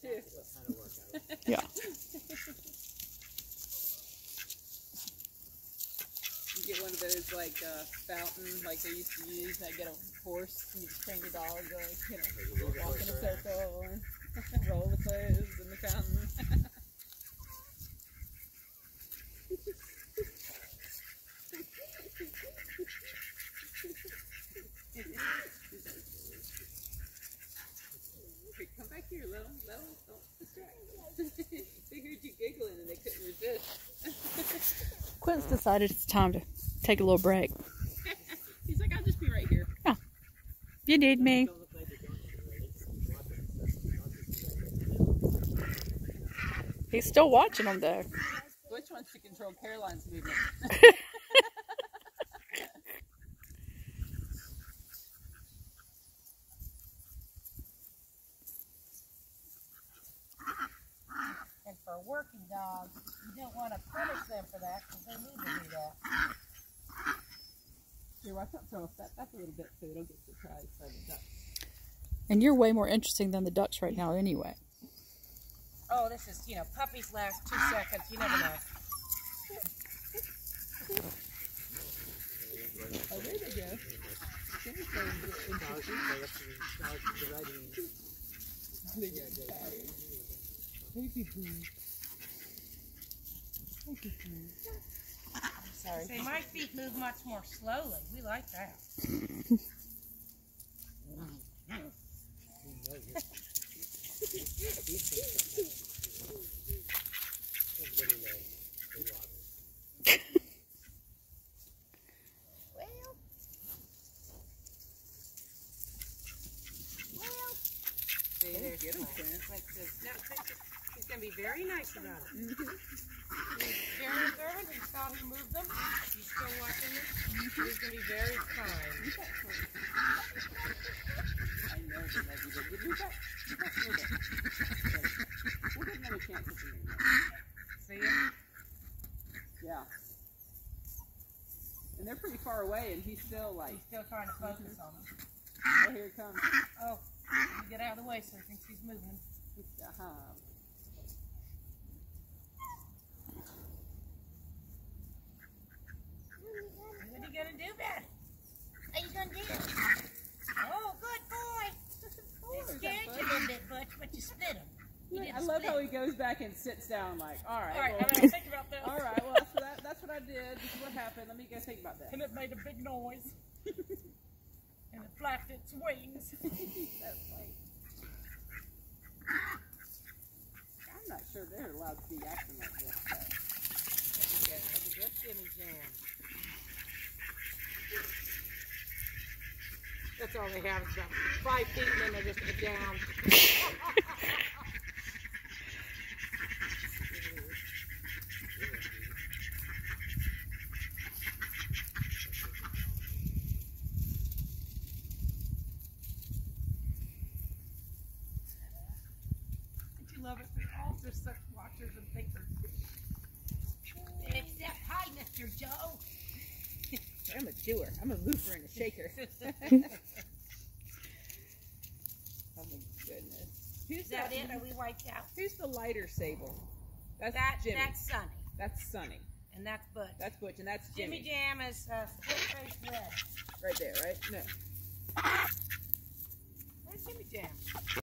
too. Yeah. You get one of those like fountain, like they used to use. And I get a horse, and you just train your dog to, like, you know, walk in a circle and roll the clothes in the fountain. Come back here, little, don't distract. They heard you giggling and they couldn't resist. Quentin's decided it's time to take a little break. He's like, I'll just be right here. Oh, you need me. He's still watching them though. Butch wants to control Caroline's movement. And for working dogs, you don't want to punish them for that because they need to do that. Here, watch out, throw that's a little bit so they don't get surprised by the ducks. And you're way more interesting than the ducks right now anyway. Oh, this is, you know, puppies last 2 seconds. You never know. Oh, there they go. Jimmy's going to get interesting. They get tired. Baby boo. Baby boo. Sorry. See, my feet move much more slowly. We like that. Get him, Quinn. He's going to be very nice about it. Very observant. He saw who moved them. He's still watching them. He's going to be very kind. I know they love you, but give me back. We'll give another chance at you. See ya. Yeah. And they're pretty far away, and he's still like, He's still trying to focus on them. oh, here it comes. Oh, you get out of the way so he thinks he's moving. What are you going to do, Ben? What are you going to do? Oh, good boy. They scared you a little bit, Butch, but you split him. I love how he goes back and sits down like, all right, All right, well, I'm going to think about that. all right, well, that's what I did. This is what happened. Let me go think about that. And it made a big noise. And it flapped its wings. That's like, I'm not sure they're allowed to be acting like this. Yeah, that's a good Jimmy Jam. That's all they have is about 5 feet and then they're just down. Love it. They're all just such watchers and thinkers. Except, hi, Mr. Joe. I'm a doer. I'm a mover and a shaker. Oh my goodness. Is that it? Are we wiped out? Who's the lighter sable? That's Jimmy. That's Sonny. That's Sonny. And that's Butch. That's Butch, and that's Jimmy. Jimmy Jam is split-faced red. Right there, right? No. Where's Jimmy Jam?